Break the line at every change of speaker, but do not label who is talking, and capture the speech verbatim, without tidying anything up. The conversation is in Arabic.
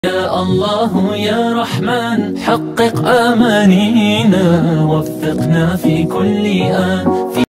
يا الله يا رحمن حقق أمانينا، وفقنا في كل آن.